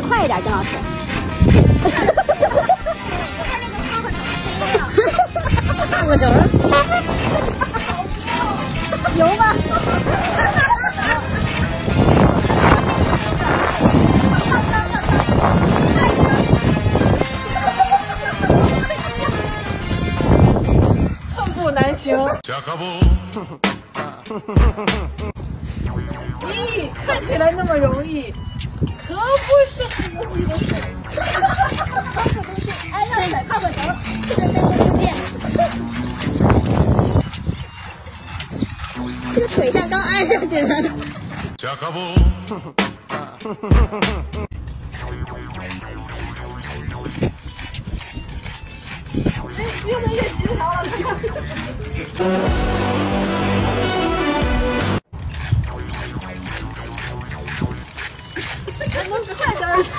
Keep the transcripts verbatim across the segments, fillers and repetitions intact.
快一点，郑老师。唱个绳儿。有吗？ 寸步难行。咦，看起来那么容易，可不是很容易的事。 哎，让甩靠个绳，这个真的是变。这个腿像刚按上去的。 哎，越来越协调了，看。还能快点儿。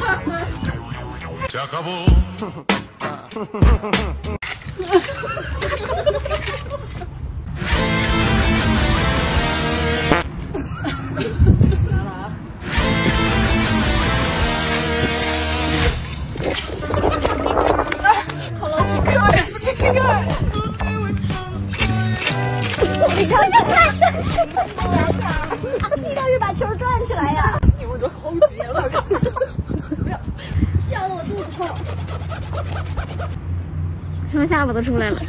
好漏气，可以不这个。我力量现在，力量是把球转起来呀！ 你们这齁极了， 笑得我肚子痛， 双下巴都出来了。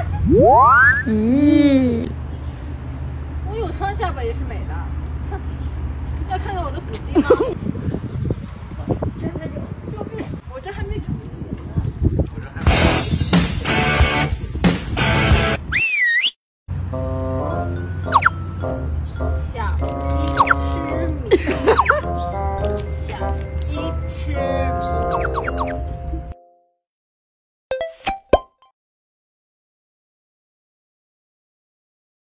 嗯， 我有双下巴也是美的。要看到我的腹肌吗？真的有，救命！我这还没出血呢。小鸡吃米，小鸡吃米。